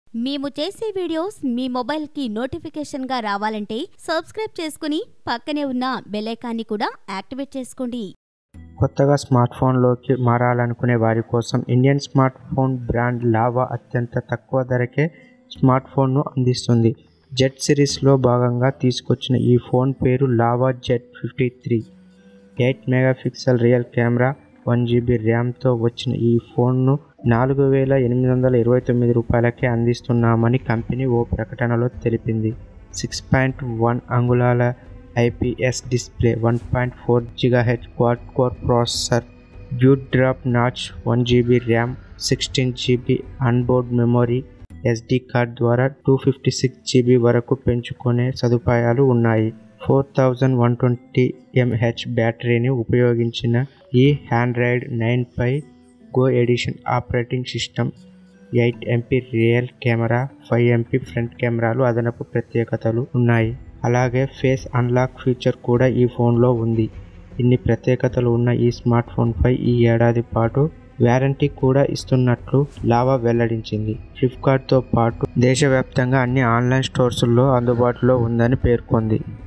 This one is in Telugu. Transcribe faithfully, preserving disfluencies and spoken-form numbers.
మేము చేసే వీడియోస్ మీ మొబైల్కి నోటిఫికేషన్గా రావాలంటే సబ్స్క్రైబ్ చేసుకుని పక్కనే ఉన్న బెల్ ఐకాన్ని కూడా యాక్టివేట్ చేసుకోండి. కొత్తగా స్మార్ట్ ఫోన్లోకి మారాలనుకునే వారి కోసం Indian smart phone brand Lava అత్యంత తక్కువ ధరకే స్మార్ట్ ఫోన్ను అందిస్తుంది. జెడ్ సిరీస్లో భాగంగా తీసుకొచ్చిన ఈ ఫోన్ పేరు Lava Z fifty three. Eight megapixel real camera, one GB ర్యామ్తో వచ్చిన ఈ ఫోన్ను నాలుగు వేల ఎనిమిది వందల ఇరవై తొమ్మిది రూపాయలకే అందిస్తున్నామని కంపెనీ ఓ ప్రకటనలో తెలిపింది. సిక్స్ పాయింట్ వన్ అంగుళాల IPS display, one point four gigahertz quad core processor, dew drop notch, one GB RAM, sixteen GB onboard memory, SD card ద్వారా టూ ఫిఫ్టీ సిక్స్ జీబీ వరకు పెంచుకునే సదుపాయాలు ఉన్నాయి. Four thousand one twenty mAh బ్యాటరీని ఉపయోగించిన ఈ Android nine pie go edition operating system, eight MP real camera, five MP front కెమెరాలు అదనపు ప్రత్యేకతలు ఉన్నాయి. అలాగే ఫేస్ అన్లాక్ ఫీచర్ కూడా ఈ ఫోన్లో ఉంది. ఇన్ని ప్రత్యేకతలు ఉన్న ఈ స్మార్ట్ ఫోన్పై ఈ ఏడాది పాటు వారంటీ కూడా ఇస్తున్నట్లు లావా వెల్లడించింది. ఫ్లిప్కార్ట్తో పాటు దేశవ్యాప్తంగా అన్ని ఆన్లైన్ స్టోర్స్లో అందుబాటులో ఉందని పేర్కొంది.